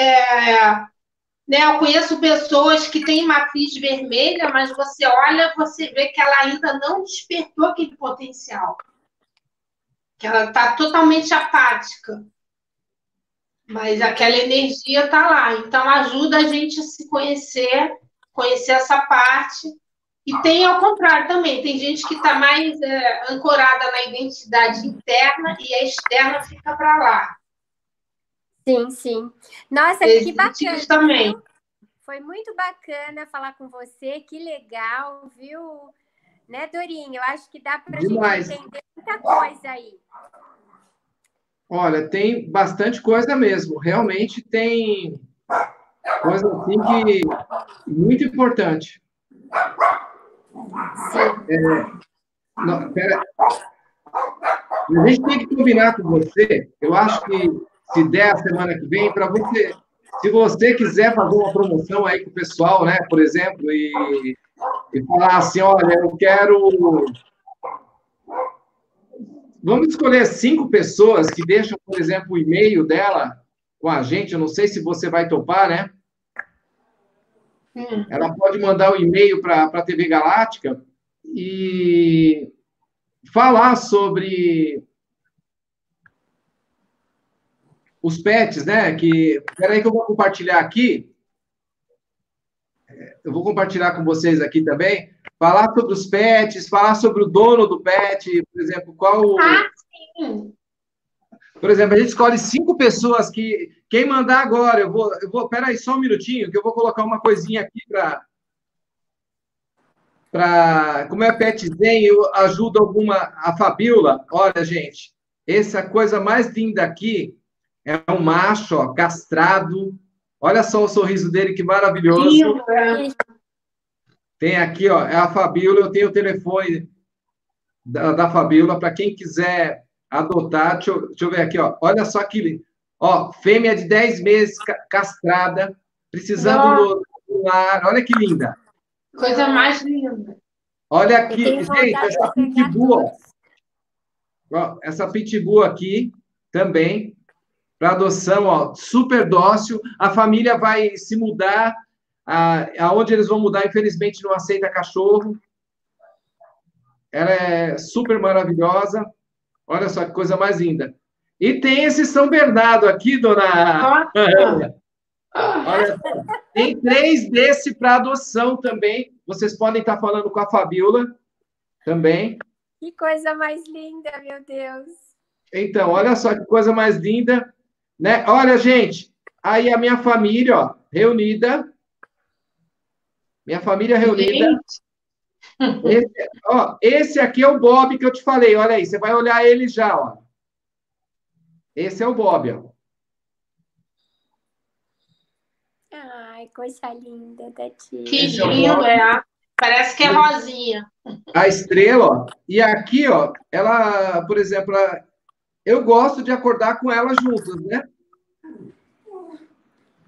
né, eu conheço pessoas que têm matriz vermelha, mas você olha, você vê que ela ainda não despertou aquele potencial. Que ela está totalmente apática. Mas aquela energia está lá. Então, ajuda a gente a se conhecer essa parte. E tem ao contrário também. Tem gente que está mais ancorada na identidade interna e a externa fica para lá. Sim, sim. Nossa, que bacana. Isso também. Viu? Foi muito bacana falar com você. Que legal, viu? Né, Dorinha? Eu acho que dá para a gente entender muita coisa aí. Olha, tem bastante coisa mesmo. Realmente tem coisa assim que muito importante. Pera. A gente tem que combinar com você. Eu acho que se der a semana que vem, para você, se você quiser fazer uma promoção aí com o pessoal, né, por exemplo, e falar assim, olha, eu quero. Vamos escolher 5 pessoas que deixam, por exemplo, o e-mail dela com a gente. Eu não sei se você vai topar, né? Ela pode mandar o e-mail para a TV Galáctica e falar sobre os pets, né? Espera aí que eu vou compartilhar aqui. Eu vou compartilhar com vocês aqui também. Falar sobre os pets, falar sobre o dono do pet, por exemplo, Sim. Por exemplo, a gente escolhe 5 pessoas que... Quem mandar agora, eu vou... Espera aí só um minutinho, que eu vou colocar uma coisinha aqui como é Pet Zen, eu ajudo a Fabiola. Olha, gente, essa coisa mais linda aqui é um macho, ó, castrado. Olha só o sorriso dele, que maravilhoso. Tem aqui, ó, é a Fabiola, eu tenho o telefone da Fabiola, para quem quiser adotar. Deixa eu ver aqui, ó. Olha só que ó, fêmea de 10 meses, castrada, precisando do lar. Olha que linda. Coisa mais linda. Olha aqui, gente, essa pitbull, ó, essa pitbull aqui também, para adoção, ó, super dócil. A família vai se mudar, aonde eles vão mudar, infelizmente, não aceita cachorro. Ela é super maravilhosa. Olha só que coisa mais linda. E tem esse São Bernardo aqui, dona Ana. Olha só. Tem 3 desse para adoção também. Vocês podem estar falando com a Fabiola também. Que coisa mais linda, meu Deus. Então, olha só que coisa mais linda, né? Olha, gente, aí a minha família, ó, reunida. Minha família reunida. Esse aqui é o Bob que eu te falei. Olha aí, você vai olhar ele já, ó. Esse é o Bob, ó. Ai, coisa linda da tia. Que lindo, Parece que é rosinha. A estrela, ó. E aqui, ó, ela, por exemplo, eu gosto de acordar com ela juntas, né?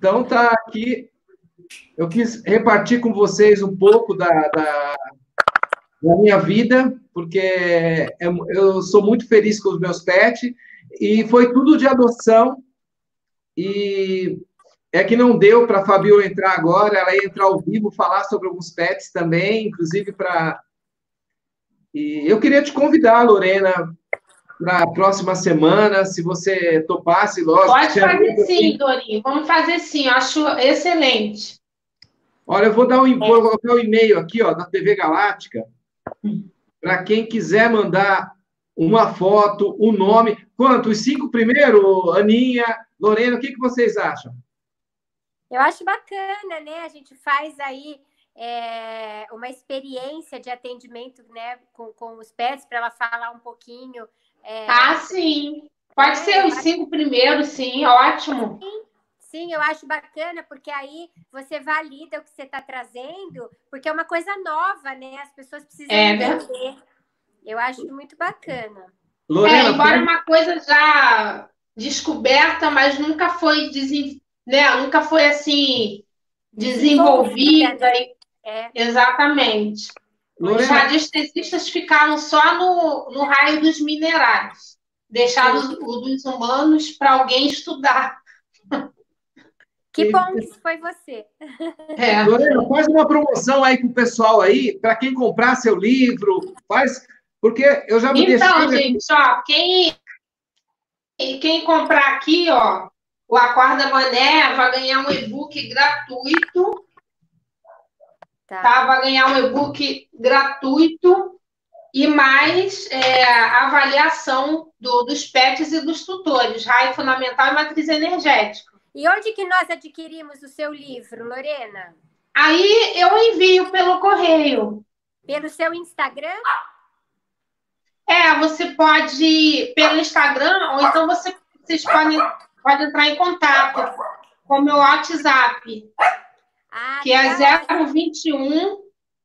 Então, tá aqui. Eu quis repartir com vocês um pouco da minha vida, porque eu sou muito feliz com os meus pets, e foi tudo de adoção, e é que não deu para a Fabiola entrar agora, ela ia entrar ao vivo, falar sobre alguns pets também, inclusive para... E eu queria te convidar, Lorena, para a próxima semana, se você topasse, lógico. Pode fazer sim, Dorinho. Vamos fazer sim, eu acho excelente. Olha, eu vou colocar o e-mail aqui, ó, da TV Galáctica, para quem quiser mandar uma foto, um nome. Quanto? Os 5 primeiro, Aninha, Lorena, o que vocês acham? Eu acho bacana, né? A gente faz aí uma experiência de atendimento, né, com os pets, para ela falar um pouquinho. Sim. Pode ser os 5 primeiros, sim, ótimo. Sim, eu acho bacana, porque aí você valida o que você está trazendo, porque é uma coisa nova, né? As pessoas precisam entender. Eu acho muito bacana. Lorena, embora uma coisa já descoberta, mas nunca foi, nunca foi assim desenvolvida. Exatamente. Lorena, os radiestesistas ficaram só no raio dos minerais, deixaram o dos humanos para alguém estudar. Que bom que isso foi você. Lorena, faz uma promoção aí com o pessoal aí, para quem comprar seu livro, porque eu já me deixei... Então, gente, ó, quem comprar aqui, ó, o Acorda Mané vai ganhar um e-book gratuito. Tá? Vai ganhar um e-book gratuito e mais a avaliação dos pets e dos tutores, raio fundamental e matriz energética. E onde que nós adquirimos o seu livro, Lorena? Aí eu envio pelo correio. Pelo seu Instagram? Você pode ir pelo Instagram, ou então vocês podem entrar em contato com o meu WhatsApp, que é 021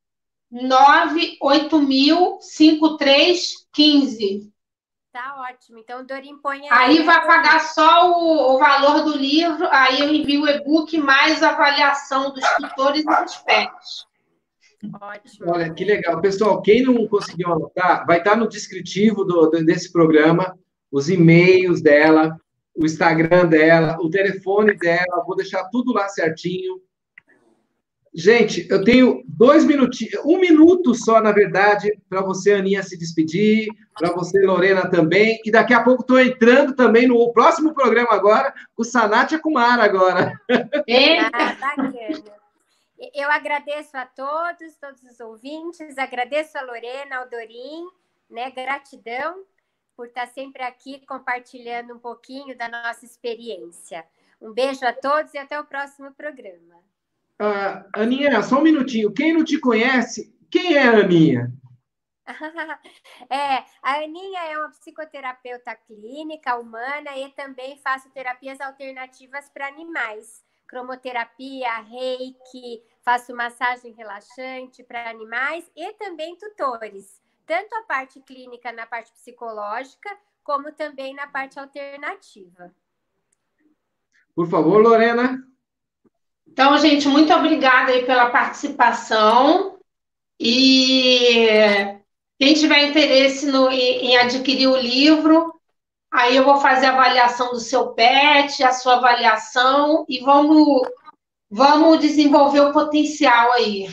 98000 5315. Tá ótimo. Então, Dorim, põe aí vai pagar só o valor do livro, aí eu envio o e-book mais a avaliação dos tutores e dos pets. Ótimo. Olha, que legal. Pessoal, quem não conseguiu anotar, vai estar no descritivo desse programa, os e-mails dela, o Instagram dela, o telefone dela, vou deixar tudo lá certinho. Gente, eu tenho 2 minutinhos, 1 minuto só, na verdade, para você, Aninha, se despedir, para você, Lorena, também, e daqui a pouco estou entrando também no próximo programa agora, com o Sanatia Kumara agora. Bacana. Eu agradeço a todos os ouvintes, agradeço a Lorena, ao Dorim, né? Gratidão por estar sempre aqui compartilhando um pouquinho da nossa experiência. Um beijo a todos e até o próximo programa. Aninha, só um minutinho. Quem não te conhece, quem é a Aninha? A Aninha é uma psicoterapeuta clínica humana e também faço terapias alternativas para animais. Cromoterapia, reiki, faço massagem relaxante para animais e também tutores. Tanto a parte clínica na parte psicológica, como também na parte alternativa. Por favor, Lorena. Então, gente, muito obrigada aí pela participação. E quem tiver interesse em adquirir o livro, aí eu vou fazer a avaliação do seu pet, a sua avaliação, e vamos desenvolver o potencial aí.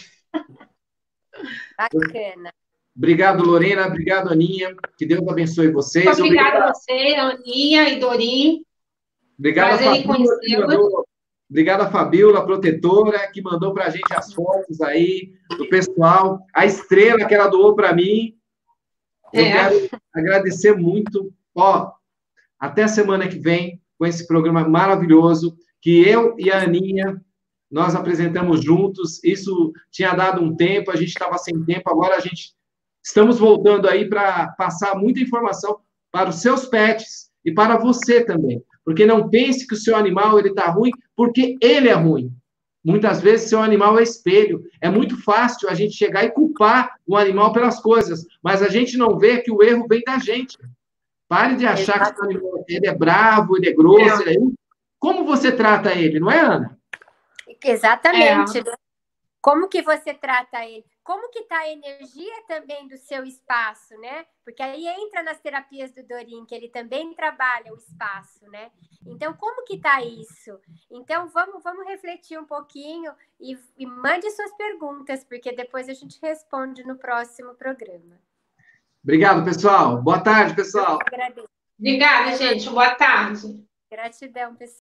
Bacana. Obrigado, Lorena. Obrigado, Aninha. Que Deus abençoe vocês. Obrigada a você, Aninha e Dorim. Obrigado, Obrigado a Fabiola, a protetora, que mandou para a gente as fotos aí do pessoal. A estrela que ela doou para mim. Eu quero agradecer muito. Até a semana que vem, com esse programa maravilhoso, que eu e a Aninha, nós apresentamos juntos. Isso tinha dado um tempo, a gente estava sem tempo, agora estamos voltando aí para passar muita informação para os seus pets e para você também. Porque não pense que o seu animal está ruim, porque ele é ruim. Muitas vezes, seu animal é espelho. É muito fácil a gente chegar e culpar o animal pelas coisas, mas a gente não vê que o erro vem da gente. Pare de achar que o animal ele é bravo, ele é grosso. Como você trata ele, não é, Ana? Exatamente. Como que você trata ele? Como que está a energia também do seu espaço, né? Porque aí entra nas terapias do Dorin, que ele também trabalha o espaço, né? Então, como que está isso? Então, vamos refletir um pouquinho e mande suas perguntas, porque depois a gente responde no próximo programa. Obrigado, pessoal. Boa tarde, pessoal. Eu agradeço. Obrigada, gente. Boa tarde. Gratidão, pessoal.